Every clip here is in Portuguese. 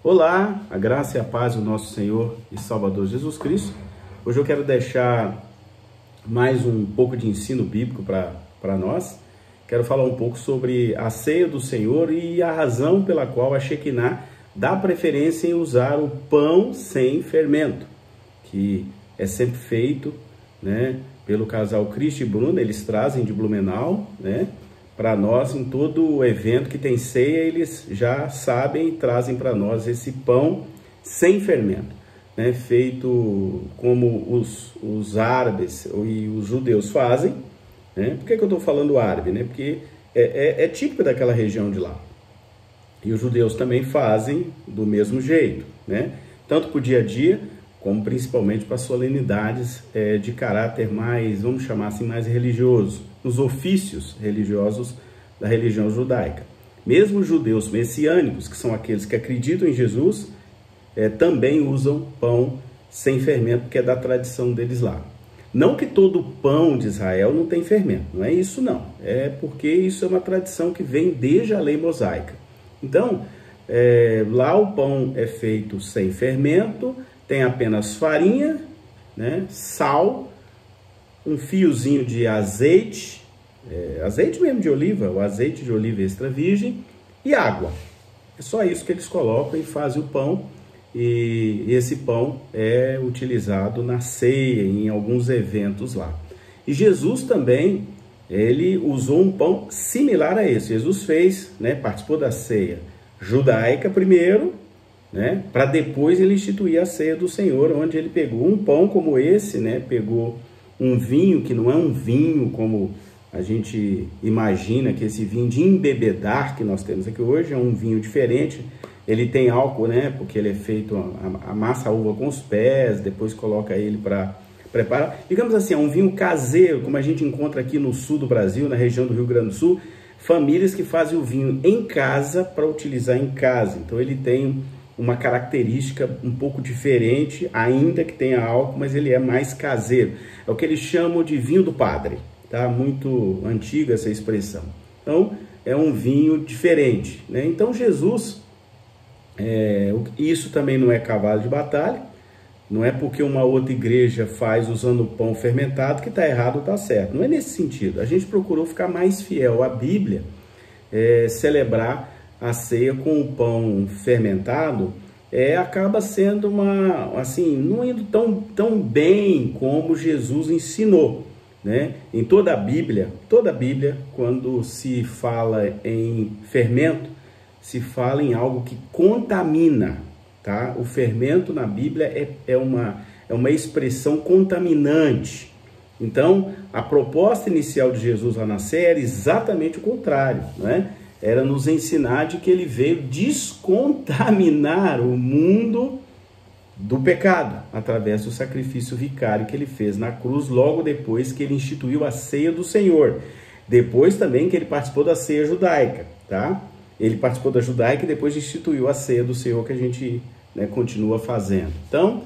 Olá, a graça e a paz do nosso Senhor e Salvador Jesus Cristo. Hoje eu quero deixar mais um pouco de ensino bíblico para nós. Quero falar um pouco sobre a ceia do Senhor e a razão pela qual a Shekinah dá preferência em usar o pão sem fermento, que é sempre feito, pelo casal Cristo e Bruno. Eles trazem de Blumenau, para nós, em todo evento que tem ceia, eles já sabem e trazem para nós esse pão sem fermento, feito como os árabes e os judeus fazem. Por que eu estou falando árabe? Porque é típico daquela região de lá. E os judeus também fazem do mesmo jeito, tanto para o dia a dia, como principalmente para solenidades de caráter mais, vamos chamar assim, mais religioso, nos ofícios religiosos da religião judaica. Mesmo os judeus messiânicos, que são aqueles que acreditam em Jesus, também usam pão sem fermento, que é da tradição deles lá. Não que todo pão de Israel não tem fermento, não é isso não. É porque isso é uma tradição que vem desde a lei mosaica. Então, lá o pão é feito sem fermento, tem apenas farinha, sal, um fiozinho de azeite, azeite mesmo de oliva, o azeite de oliva extra virgem, e água. É só isso que eles colocam e fazem o pão. E esse pão é utilizado na ceia, em alguns eventos lá. E Jesus também, ele usou um pão similar a esse. Jesus fez, participou da ceia judaica primeiro, para depois ele instituir a ceia do Senhor, onde ele pegou um pão como esse, pegou um vinho que não é um vinho como a gente imagina, que esse vinho de embebedar que nós temos aqui hoje é um vinho diferente. Ele tem álcool, porque ele é feito, amassa a uva com os pés, depois coloca ele para preparar. Digamos assim, é um vinho caseiro, como a gente encontra aqui no sul do Brasil, na região do Rio Grande do Sul, famílias que fazem o vinho em casa para utilizar em casa. Então ele tem uma característica um pouco diferente, ainda que tenha álcool, mas ele é mais caseiro. É o que eles chamam de vinho do padre, tá? Muito antiga essa expressão. Então é um vinho diferente, Então Jesus... isso também não é cavalo de batalha, não é porque uma outra igreja faz usando pão fermentado que está errado ou está certo, não é nesse sentido. A gente procurou ficar mais fiel à Bíblia, celebrar a ceia com o pão fermentado, acaba sendo não indo tão bem como Jesus ensinou, Em toda a Bíblia, quando se fala em fermento, se fala em algo que contamina, tá? O fermento na Bíblia é uma expressão contaminante. Então, a proposta inicial de Jesus lá na ceia era exatamente o contrário, Era nos ensinar de que ele veio descontaminar o mundo do pecado, através do sacrifício vicário que ele fez na cruz, logo depois que ele instituiu a ceia do Senhor. Depois também que ele participou da ceia judaica, tá? Ele participou da judaica e depois instituiu a ceia do Senhor, que a gente continua fazendo. Então,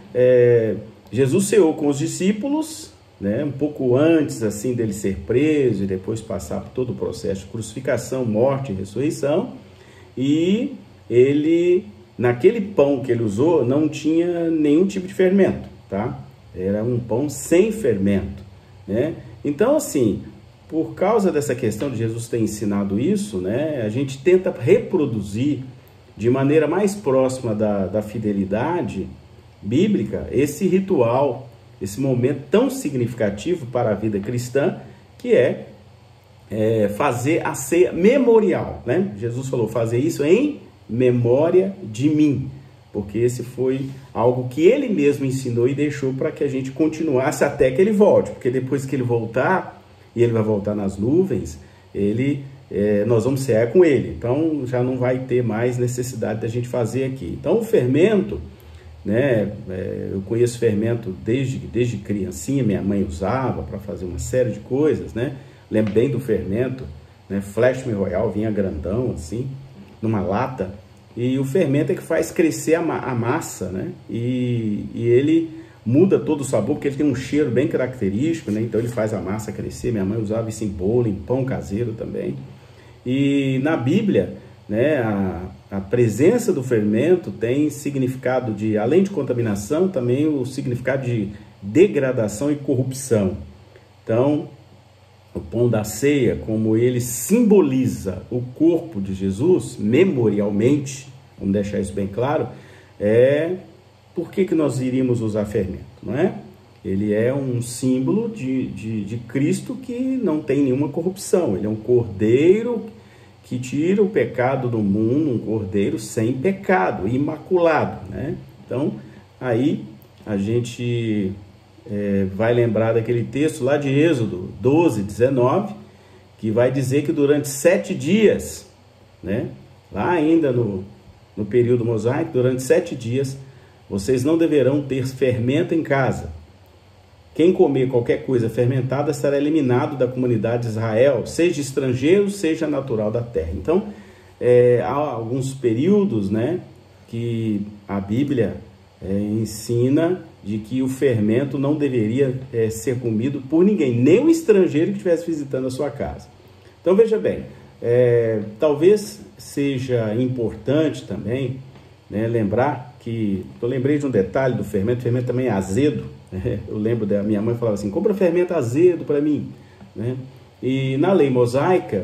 Jesus ceou com os discípulos, um pouco antes assim dele ser preso e depois passar por todo o processo de crucificação, morte e ressurreição. E ele, naquele pão que ele usou, não tinha nenhum tipo de fermento, tá? Era um pão sem fermento, Então, assim, por causa dessa questão de Jesus ter ensinado isso, a gente tenta reproduzir de maneira mais próxima da fidelidade bíblica esse ritual, esse momento tão significativo para a vida cristã, que é fazer a ceia memorial, Jesus falou, fazer isso em memória de mim, porque esse foi algo que ele mesmo ensinou e deixou para que a gente continuasse até que ele volte, porque depois que ele voltar, e ele vai voltar nas nuvens, nós vamos cear com ele. Então, já não vai ter mais necessidade da gente fazer aqui. Então, o fermento, eu conheço fermento desde criancinha, minha mãe usava para fazer uma série de coisas, Lembro bem do fermento, Flash Royal, vinha grandão, assim, numa lata. E o fermento é que faz crescer a massa, E ele muda todo o sabor, porque ele tem um cheiro bem característico, Então ele faz a massa crescer. Minha mãe usava isso em bolo, em pão caseiro também. E na Bíblia, né, a presença do fermento tem significado de, além de contaminação, também o significado de degradação e corrupção. Então, o pão da ceia, como ele simboliza o corpo de Jesus, memorialmente, vamos deixar isso bem claro, por que nós iríamos usar fermento, não é? Ele é um símbolo de Cristo que não tem nenhuma corrupção. Ele é um cordeiro que tira o pecado do mundo, um cordeiro sem pecado, imaculado, né? Então, aí a gente vai lembrar daquele texto lá de Êxodo 12, 19, que vai dizer que durante 7 dias, né? Lá ainda no período mosaico, durante 7 dias, vocês não deverão ter fermento em casa. Quem comer qualquer coisa fermentada será eliminado da comunidade de Israel, seja estrangeiro, seja natural da terra. Então, há alguns períodos, né, que a Bíblia ensina de que o fermento não deveria ser comido por ninguém, nem o estrangeiro que estivesse visitando a sua casa. Então, veja bem, talvez seja importante também, né, lembrar que, eu lembrei de um detalhe do fermento. O fermento também é azedo. Eu lembro da minha mãe falava assim: compra fermento azedo para mim, né? E na lei mosaica,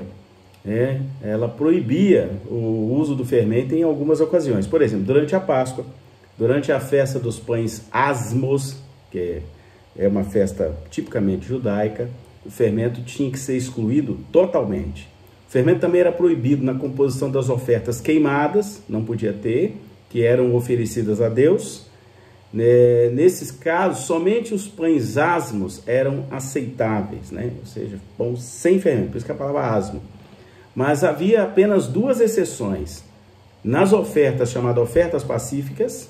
ela proibia o uso do fermento em algumas ocasiões. Por exemplo, durante a Páscoa, durante a festa dos pães asmos, que é uma festa tipicamente judaica, o fermento tinha que ser excluído totalmente. O fermento também era proibido na composição das ofertas queimadas, não podia ter, que eram oferecidas a Deus. Nesses casos, somente os pães asmos eram aceitáveis, né? Ou seja, pão sem fermento, por isso que a palavra asmo. Mas havia apenas 2 exceções. Nas ofertas chamadas ofertas pacíficas,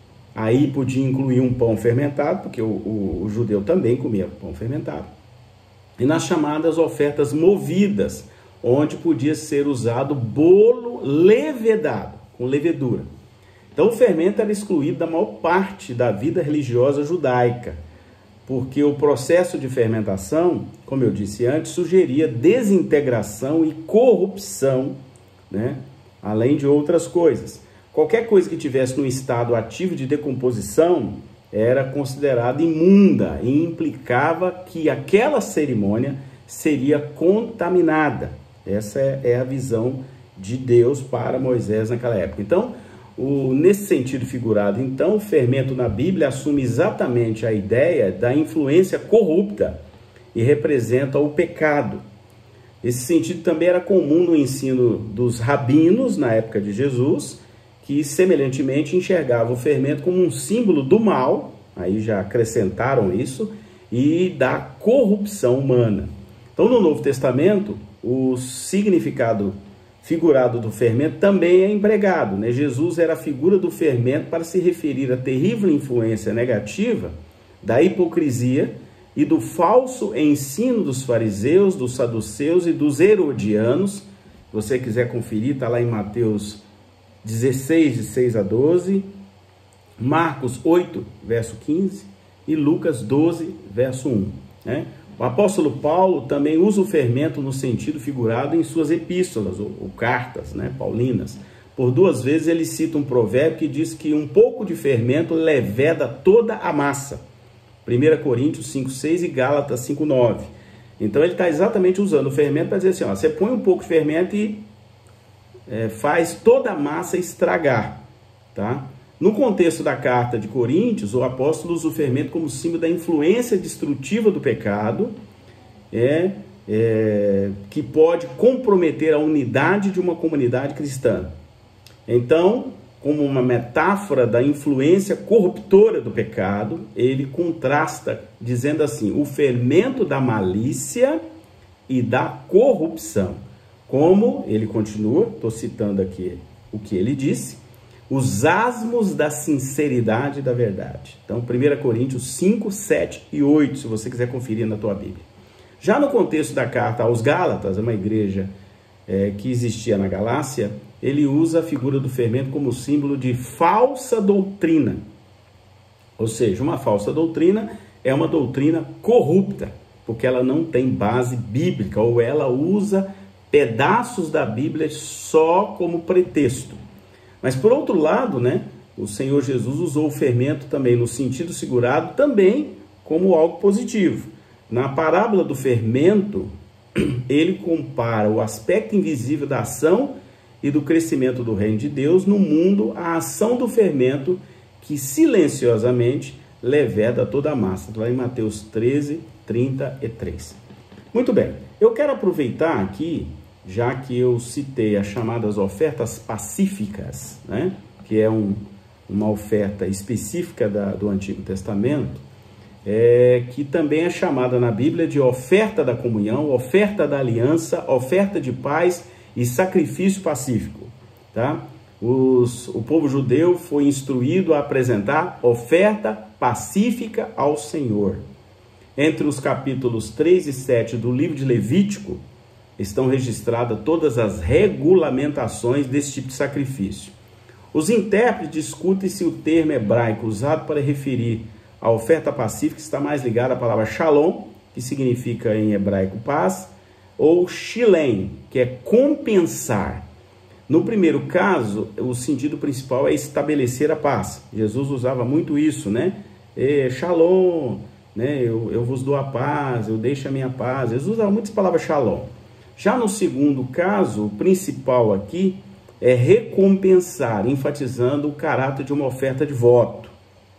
aí podia incluir um pão fermentado, porque o judeu também comia pão fermentado. E nas chamadas ofertas movidas, onde podia ser usado bolo levedado, com levedura. Então o fermento era excluído da maior parte da vida religiosa judaica, porque o processo de fermentação, como eu disse antes, sugeria desintegração e corrupção, né? Além de outras coisas. Qualquer coisa que tivesse no estado ativo de decomposição era considerada imunda e implicava que aquela cerimônia seria contaminada. Essa é a visão de Deus para Moisés naquela época. Então, nesse sentido figurado, então, o fermento na Bíblia assume exatamente a ideia da influência corrupta e representa o pecado. Esse sentido também era comum no ensino dos rabinos na época de Jesus, que semelhantemente enxergavam o fermento como um símbolo do mal, aí já acrescentaram isso, e da corrupção humana. Então, no Novo Testamento, o significado figurado do fermento também é empregado, né? Jesus era a figura do fermento para se referir à terrível influência negativa da hipocrisia e do falso ensino dos fariseus, dos saduceus e dos herodianos. Se você quiser conferir, está lá em Mateus 16, de 6 a 12, Marcos 8, verso 15 e Lucas 12, verso 1, né? O apóstolo Paulo também usa o fermento no sentido figurado em suas epístolas, ou cartas, né, paulinas. Por 2 vezes ele cita um provérbio que diz que um pouco de fermento leveda toda a massa. 1 Coríntios 5,6 e Gálatas 5,9. Então ele está exatamente usando o fermento para dizer assim, ó, você põe um pouco de fermento e faz toda a massa estragar, tá? No contexto da carta de Coríntios, o apóstolo usa o fermento como símbolo da influência destrutiva do pecado, que pode comprometer a unidade de uma comunidade cristã. Então, como uma metáfora da influência corruptora do pecado, ele contrasta, dizendo assim, o fermento da malícia e da corrupção. Como ele continua, estou citando aqui o que ele disse, os asmos da sinceridade e da verdade. Então, 1 Coríntios 5, 7 e 8, se você quiser conferir na tua Bíblia. Já no contexto da carta aos Gálatas, uma igreja que existia na Galácia, ele usa a figura do fermento como símbolo de falsa doutrina. Ou seja, uma falsa doutrina é uma doutrina corrupta, porque ela não tem base bíblica, ou ela usa pedaços da Bíblia só como pretexto. Mas por outro lado, né, o Senhor Jesus usou o fermento também no sentido figurado, também como algo positivo. Na parábola do fermento, ele compara o aspecto invisível da ação e do crescimento do reino de Deus no mundo à ação do fermento que silenciosamente leveda toda a massa. Lá em Mateus 13, 33. Muito bem, eu quero aproveitar aqui, já que eu citei as chamadas ofertas pacíficas, né, que é uma oferta específica do Antigo Testamento, que também é chamada na Bíblia de oferta da comunhão, oferta da aliança, oferta de paz e sacrifício pacífico. Tá? O povo judeu foi instruído a apresentar oferta pacífica ao Senhor. Entre os capítulos 3 e 7 do livro de Levítico, estão registradas todas as regulamentações desse tipo de sacrifício. Os intérpretes discutem se o termo hebraico usado para referir a oferta pacífica está mais ligada à palavra shalom, que significa em hebraico paz, ou shilem, que é compensar. No primeiro caso, o sentido principal é estabelecer a paz. Jesus usava muito isso, né? Shalom, né? Eu vos dou a paz, eu deixo a minha paz. Jesus usava muitas palavras shalom. Já no segundo caso, o principal aqui é recompensar, enfatizando o caráter de uma oferta de voto.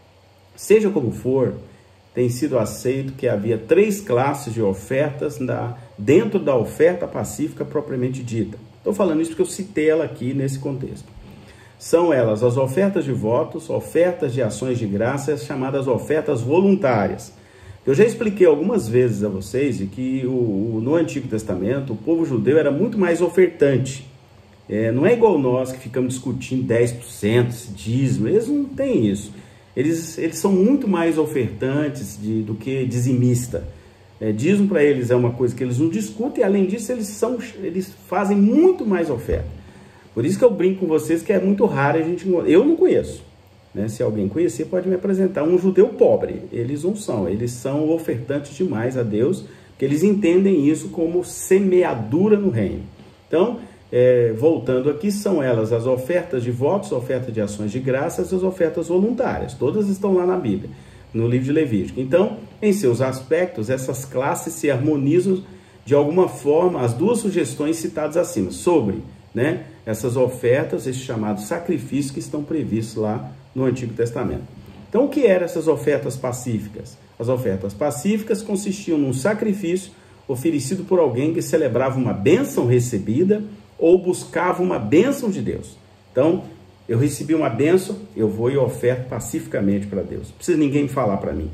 Seja como for, tem sido aceito que havia 3 classes de ofertas dentro da oferta pacífica propriamente dita. Estou falando isso porque eu citei ela aqui nesse contexto. São elas as ofertas de votos, ofertas de ações de graças, chamadas ofertas voluntárias. Eu já expliquei algumas vezes a vocês que no Antigo Testamento o povo judeu era muito mais ofertante. Não é igual nós que ficamos discutindo 10%, dízimo, eles não têm isso. Eles são muito mais ofertantes do que dizimista. Dízimo para eles é uma coisa que eles não discutem, e além disso eles fazem muito mais oferta. Por isso que eu brinco com vocês que é muito raro eu não conheço. Né? Se alguém conhecer, pode me apresentar um judeu pobre. Eles não são, eles são ofertantes demais a Deus, porque eles entendem isso como semeadura no reino. Então, voltando aqui, são elas as ofertas de votos, ofertas de ações de graças e as ofertas voluntárias. Todas estão lá na Bíblia, no livro de Levítico. Então, em seus aspectos, essas classes se harmonizam de alguma forma as duas sugestões citadas acima, sobre, né, essas ofertas, esses chamados sacrifícios que estão previstos lá no Antigo Testamento. Então, o que eram essas ofertas pacíficas? As ofertas pacíficas consistiam num sacrifício oferecido por alguém que celebrava uma bênção recebida ou buscava uma bênção de Deus. Então, eu recebi uma bênção, eu vou e oferto pacificamente para Deus. Não precisa ninguém falar para mim.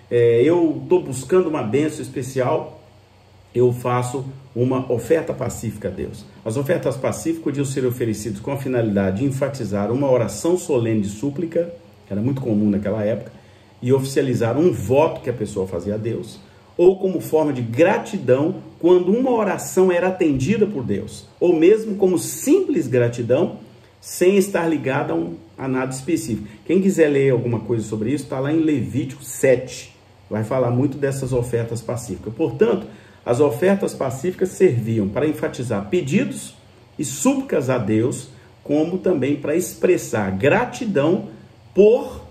Eu estou buscando uma bênção especial, eu faço uma oferta pacífica a Deus. As ofertas pacíficas podiam ser oferecidas com a finalidade de enfatizar uma oração solene de súplica, que era muito comum naquela época, e oficializar um voto que a pessoa fazia a Deus, ou como forma de gratidão quando uma oração era atendida por Deus, ou mesmo como simples gratidão, sem estar ligada a nada específico. Quem quiser ler alguma coisa sobre isso, está lá em Levítico 7, vai falar muito dessas ofertas pacíficas. Portanto, as ofertas pacíficas serviam para enfatizar pedidos e súplicas a Deus, como também para expressar gratidão por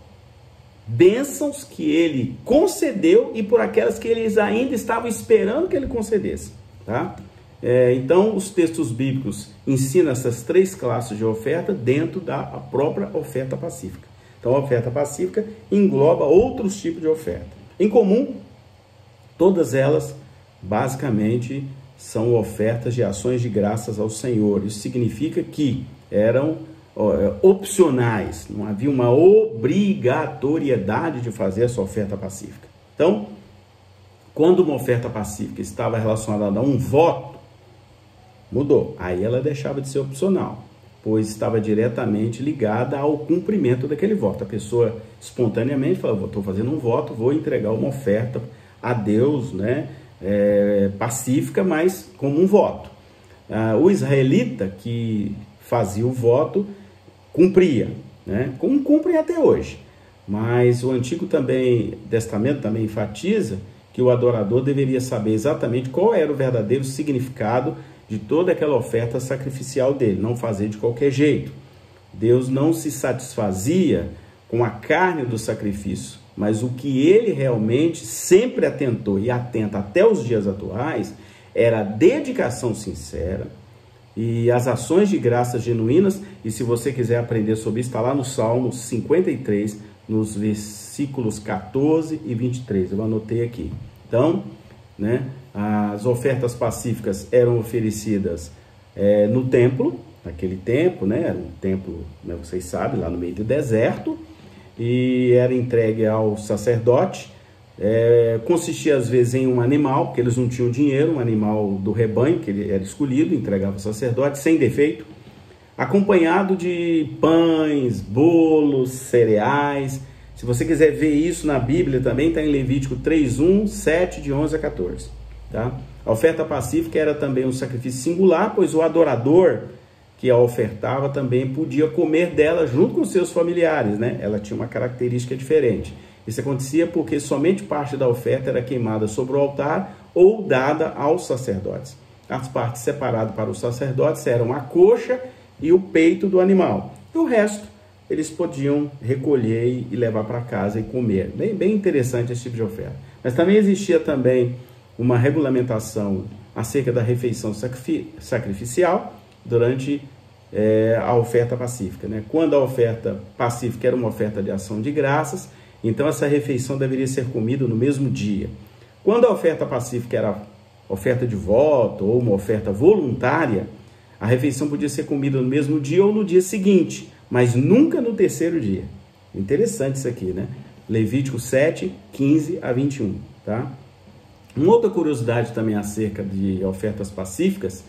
bênçãos que ele concedeu e por aquelas que eles ainda estavam esperando que ele concedesse. Tá? Então, os textos bíblicos ensinam essas 3 classes de oferta dentro da própria oferta pacífica. Então, a oferta pacífica engloba outros tipos de oferta. Em comum, todas elas, basicamente, são ofertas de ações de graças ao Senhor. Isso significa que eram opcionais, não havia uma obrigatoriedade de fazer essa oferta pacífica. Então, quando uma oferta pacífica estava relacionada a um voto, mudou. Aí ela deixava de ser opcional, pois estava diretamente ligada ao cumprimento daquele voto. A pessoa espontaneamente falava, estou fazendo um voto, vou entregar uma oferta a Deus, né, pacífica, mas como um voto. O israelita que fazia o voto cumpria, né, como cumprem até hoje. Mas o Antigo Testamento também enfatiza que o adorador deveria saber exatamente qual era o verdadeiro significado de toda aquela oferta sacrificial dele, não fazer de qualquer jeito. Deus não se satisfazia com a carne do sacrifício, mas o que ele realmente sempre atentou e atenta até os dias atuais era a dedicação sincera e as ações de graças genuínas. E se você quiser aprender sobre isso, está lá no Salmo 53, nos versículos 14 e 23, eu anotei aqui. Então, né, as ofertas pacíficas eram oferecidas no templo, naquele tempo, né, era um templo, né, vocês sabem, lá no meio do deserto, e era entregue ao sacerdote. Consistia às vezes em um animal, porque eles não tinham dinheiro, um animal do rebanho, que ele era escolhido, entregava ao sacerdote, sem defeito, acompanhado de pães, bolos, cereais. Se você quiser ver isso na Bíblia também, está em Levítico 3:1, 7, de 11 a 14. Tá? A oferta pacífica era também um sacrifício singular, pois o adorador que a ofertava também podia comer dela junto com seus familiares, né? Ela tinha uma característica diferente. Isso acontecia porque somente parte da oferta era queimada sobre o altar ou dada aos sacerdotes. As partes separadas para os sacerdotes eram a coxa e o peito do animal. E o resto eles podiam recolher e levar para casa e comer. Bem interessante esse tipo de oferta. Mas também existia também uma regulamentação acerca da refeição sacrificial durante a oferta pacífica, né? Quando a oferta pacífica era uma oferta de ação de graças, então essa refeição deveria ser comida no mesmo dia. Quando a oferta pacífica era oferta de voto ou uma oferta voluntária, a refeição podia ser comida no mesmo dia ou no dia seguinte, mas nunca no terceiro dia. Interessante isso aqui, né? Levítico 7, 15 a 21, tá? Uma outra curiosidade também acerca de ofertas pacíficas,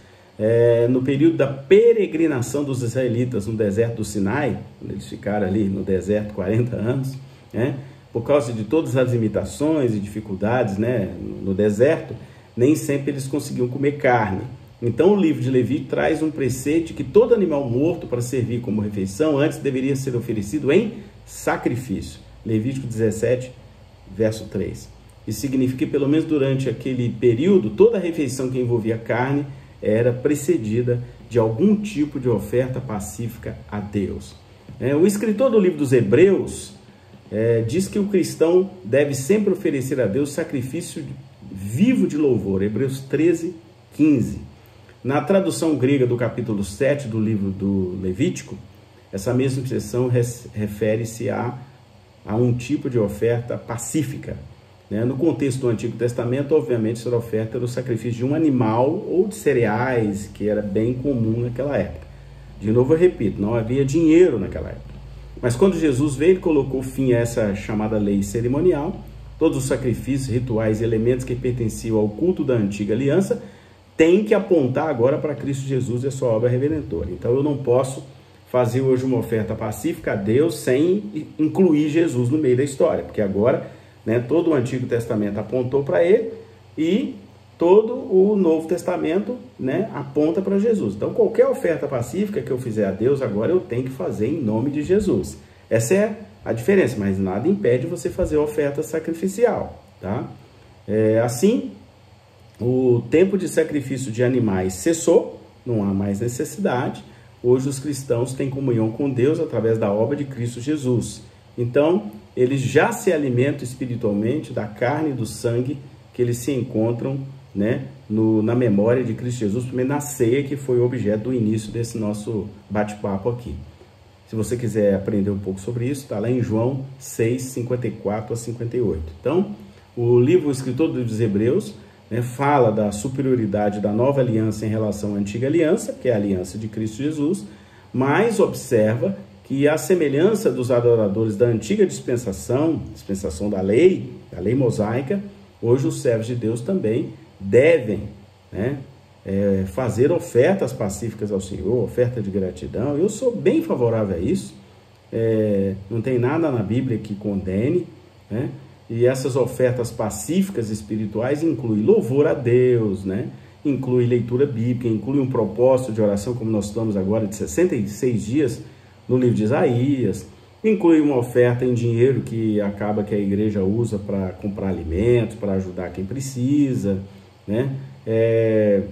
no período da peregrinação dos israelitas no deserto do Sinai, quando eles ficaram ali no deserto 40 anos, né? Por causa de todas as limitações e dificuldades, né, no deserto, nem sempre eles conseguiam comer carne. Então o livro de Levítico traz um preceito de que todo animal morto para servir como refeição antes deveria ser oferecido em sacrifício. Levítico 17, verso 3. Isso significa que pelo menos durante aquele período, toda refeição que envolvia carne era precedida de algum tipo de oferta pacífica a Deus. O escritor do livro dos Hebreus diz que o cristão deve sempre oferecer a Deus sacrifício vivo de louvor. Hebreus 13, 15. Na tradução grega do capítulo 7 do livro do Levítico, essa mesma expressão refere-se a um tipo de oferta pacífica. No contexto do Antigo Testamento, obviamente, essa oferta era o sacrifício de um animal ou de cereais, que era bem comum naquela época. De novo eu repito, não havia dinheiro naquela época. Mas quando Jesus veio, ele colocou fim a essa chamada lei cerimonial. Todos os sacrifícios, rituais e elementos que pertenciam ao culto da antiga aliança têm que apontar agora para Cristo Jesus e a sua obra redentora. Então eu não posso fazer hoje uma oferta pacífica a Deus sem incluir Jesus no meio da história, porque agora, todo o Antigo Testamento apontou para ele e todo o Novo Testamento, aponta para Jesus. Então qualquer oferta pacífica que eu fizer a Deus agora eu tenho que fazer em nome de Jesus. Essa é a diferença, mas nada impede você fazer oferta sacrificial, tá? Assim, o tempo de sacrifício de animais cessou, não há mais necessidade. Hoje os cristãos têm comunhão com Deus através da obra de Cristo Jesus. Então, eles já se alimentam espiritualmente da carne e do sangue que eles se encontram, na memória de Cristo Jesus, primeiro na ceia, que foi o objeto do início desse nosso bate-papo aqui. Se você quiser aprender um pouco sobre isso, está lá em João 6, 54 a 58. Então, o escritor dos Hebreus, fala da superioridade da nova aliança em relação à antiga aliança, que é a aliança de Cristo Jesus, mas observa que a semelhança dos adoradores da antiga dispensação da lei mosaica, hoje os servos de Deus também devem fazer ofertas pacíficas ao Senhor, oferta de gratidão. Eu sou bem favorável a isso, não tem nada na Bíblia que condene, e essas ofertas pacíficas espirituais incluem louvor a Deus, inclui leitura bíblica, inclui um propósito de oração, como nós estamos agora, de 66 dias no livro de Isaías, inclui uma oferta em dinheiro que acaba que a igreja usa para comprar alimentos, para ajudar quem precisa,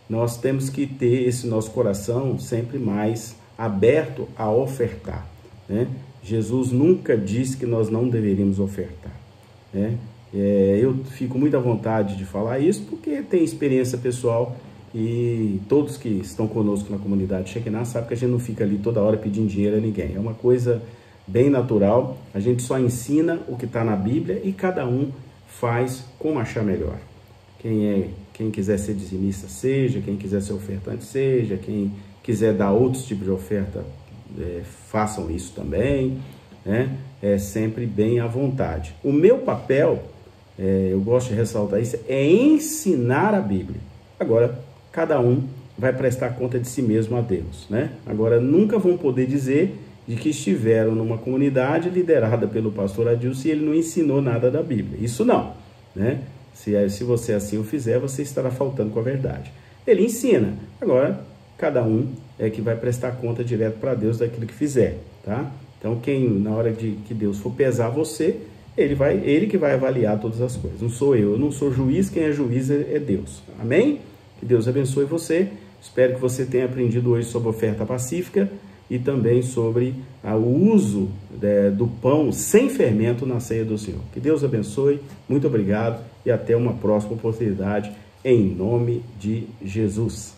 nós temos que ter esse nosso coração sempre mais aberto a ofertar, né? Jesus nunca disse que nós não deveríamos ofertar, né? Eu fico muito à vontade de falar isso porque tem experiência pessoal e todos que estão conosco na comunidade Shekinah sabem que a gente não fica ali toda hora pedindo dinheiro a ninguém. É uma coisa bem natural, a gente só ensina o que está na Bíblia e cada um faz como achar melhor. Quem quiser ser dizimista seja, quem quiser ser ofertante seja, quem quiser dar outros tipos de oferta, façam isso também, né? É sempre bem à vontade. O meu papel, eu gosto de ressaltar isso, é ensinar a Bíblia. Agora, cada um vai prestar conta de si mesmo a Deus, né? Agora, nunca vão poder dizer de que estiveram numa comunidade liderada pelo pastor Adilson e ele não ensinou nada da Bíblia. Isso não, né? Se você assim o fizer, você estará faltando com a verdade. Ele ensina. Agora, cada um é que vai prestar conta direto para Deus daquilo que fizer, tá? Então, na hora que Deus for pesar você, ele que vai avaliar todas as coisas. Não sou eu não sou juiz, quem é juiz é Deus. Amém? Que Deus abençoe você. Espero que você tenha aprendido hoje sobre oferta pacífica e também sobre o uso do pão sem fermento na ceia do Senhor. Que Deus abençoe, muito obrigado e até uma próxima oportunidade, em nome de Jesus.